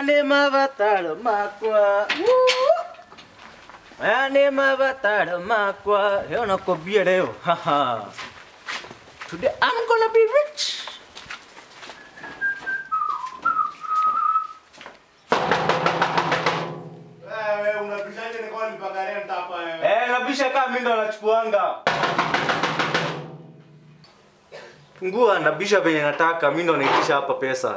Ane mavataro makwa. Ane mavataro makwa. Leo nakobia leo. Haha. Today I'm gonna be rich. Unabishaje ni kwa nipaka rent hapa wewe? Nabisha kama mimi ndo nachukuanga. Fungua nabisha venye nataka, mimi ndo naitisha hapa pesa.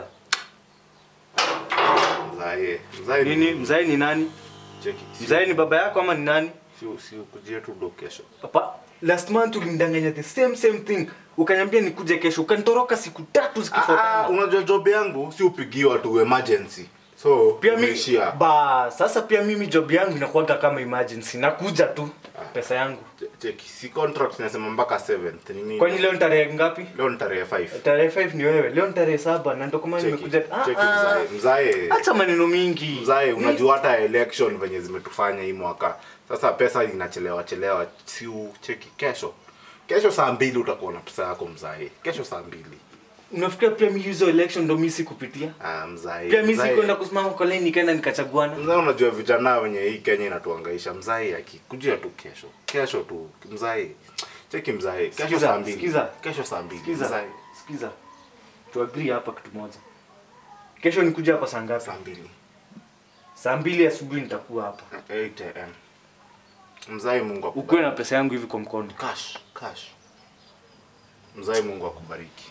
Mzae Nini? Mzae ni nani? Cheki. Mzae ni baba yako ama ni nani? Sio kujia tu do kesho. Papa, last month ulinidanganya the same thing. Ukaniambia nikuje kesho, ukanitoroka siku 3 zikifuatana. Unajua job yangu si upigiwa tu emergency. So Pia mimi sasa pia mimi job yangu inakuwa kama emergency. Nakuja tu pesa yangu. Cheki, si contract nasema mpaka 7th. Nini? Kwani leo ni tarehe ngapi? Leo ni tarehe 5. Tarehe 5 ni wewe. Leo ni tarehe 7 na ndio kama nimekuja. Cheki mzae. Acha maneno mingi. Mzae, unajua hata election venye zimetufanya hii mwaka. Sasa pesa inachelewa. Si cheki kesho. Kesho saa 2 utakuwa na pesa yako mzae. Kesho saa 2. Unafikiria pia mimi hizo election ndo mimi sikupitia? Mzae. Pia mimi sikwenda kusimama kwa line nikaenda nikachaguana. Mzae, unajua vijana wenye hii Kenya inatuhangaisha. Mzae akikujia tu kesho. Kesho tu mzae. Cheki mzae. Kesho saa 2. Kesho saa 2. Mzae. Sikiza. Tu agree hapa kitu moja. Kesho nikuja hapa saa ngapi? Saa 2. Saa 2 asubuhi nitakuwa hapa. 8 am. Mzae, Mungu akubariki. Ukwe na pesa yangu hivi kwa mkono. Cash. Mzae, Mungu akubariki.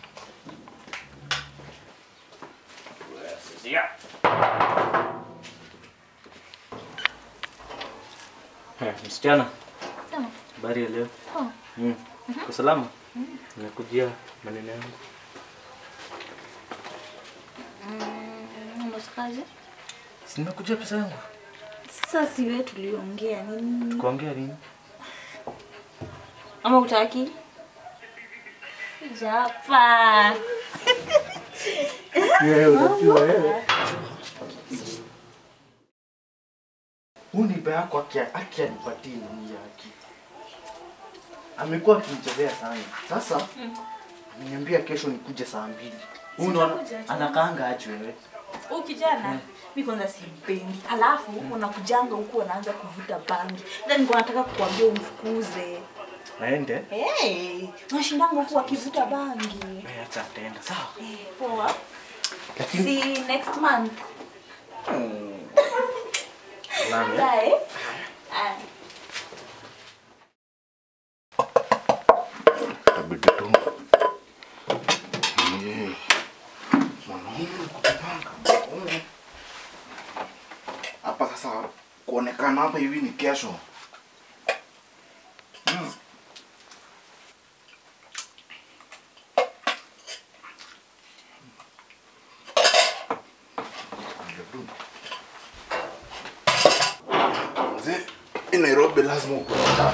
Yeah. Msichana. Sawa. Habari ya leo? Oh. Kwa salama? Nakujia maneno yangu. Unasikaje? Sinakujia pesa yangu. Sasa si wewe tuliongea nini? Tukaongea nini? Ama utaki? Japa. Unajua wewe. Unipe yako aki anipatie nini yake. Amekuwa akinichezea sana. Sasa ameniambia kesho nikuje saa 2. Unaona anakaanga aje wewe? Huyu kijana mimi kwanza simpendi. Alafu unakujanga huku anaanza kuvuta bangi. Ndio nilikuwa nataka kukuambia umfukuze. Aende? Unashindanga huku akivuta bangi. Acha ataenda. Sawa. Poa. See next month. Nani? Bye. Tabidi tu. Mwanaume kutapanga. Hapa sasa kuonekana hapa hivi ni kesho. Nairobi lazima ukutana.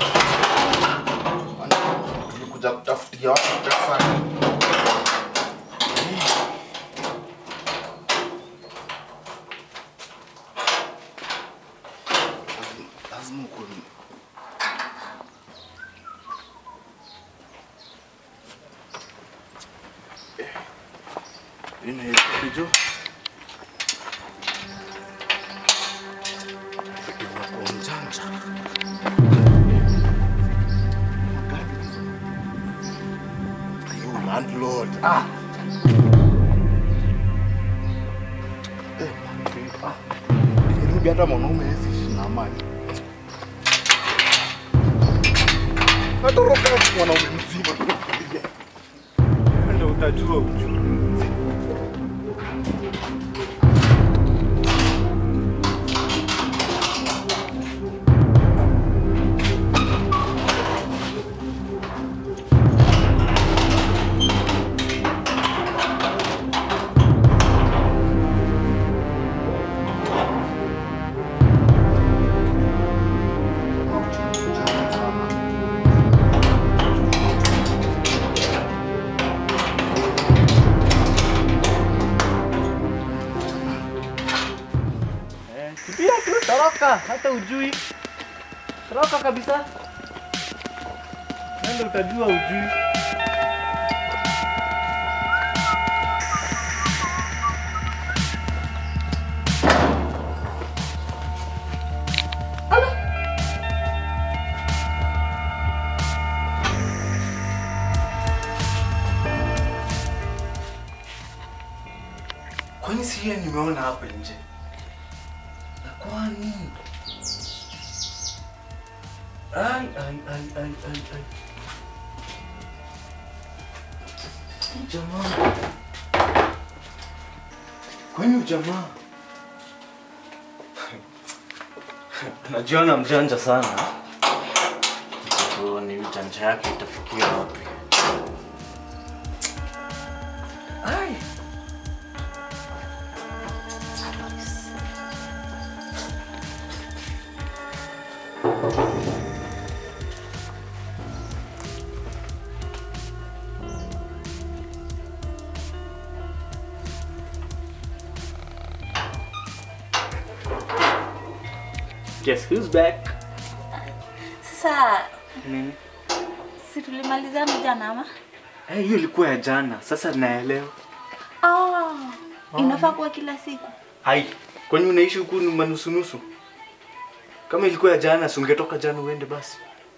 Nikuja kutafutia watu pesa. Lazima ukuni. Hiyo landlord. Nirudi hata mwanaume hizi na amani. Natoroka mwanaume mzima. Ndio utajua ujue. Kimbia tu, toroka, hata ujui. Toroka kabisa. Ndio utajua ujui. sie nimeona hapa nje. Na kwani? Ai. Jamaa. Kwani jamaa? Najiona mjanja sana. Ni ujanja yake itafikia wapi? Ai. Guess who's back? Sasa Nini? si tulimalizana jana ama? Hiyo ilikuwa ya jana. Sasa naelewa. Inafaa kuwa kila siku. Hai, kwani unaishi huku ni manusu-nusu? Kama ilikuwa ya jana, si ungetoka jana uende basi.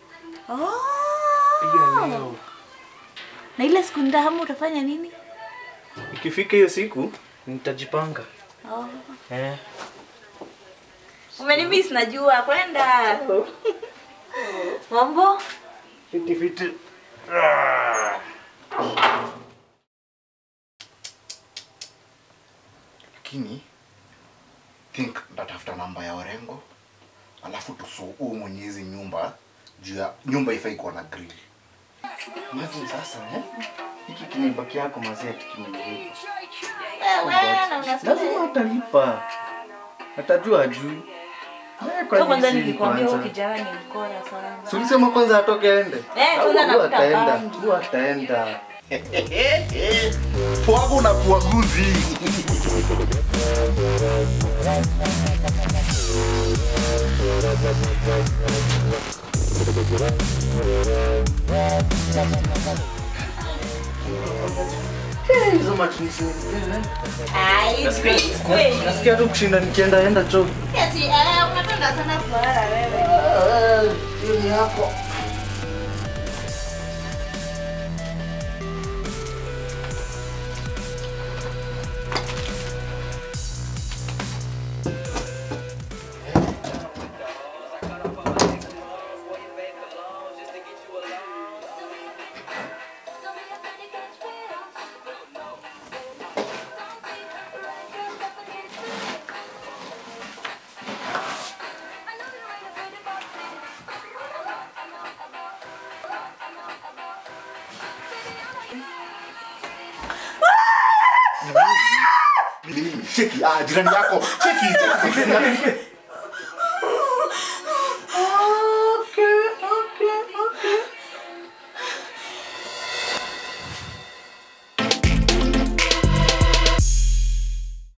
Piga leo. Na ile siku ndahamu utafanya nini? Ikifika hiyo siku, nitajipanga. Umenimiss najua kwenda. Mambo? Fiti. Lakini think ndatafuta namba ya Orengo. Alafu tusuu mwenyezi nyumba juu ya nyumba ifai kuwa na grill. Imagine sasa, hiki kinibaki yako mazee tukimlipa. Lazima atalipa. Atajua juu. Kwanza nilikwambia huyo kijana ni mkora sana. Si ulisema kwanza atoke aende? Kwanza nakuta ataenda. bangi. Tu ataenda. Pwago na pwaguzi. Hizo machinisi. Kweli. Nasikia tu kushinda nikienda enda choo. Unapenda sana kulala wewe. Hiyo ni yako. Cheki, jirani yako. Cheki.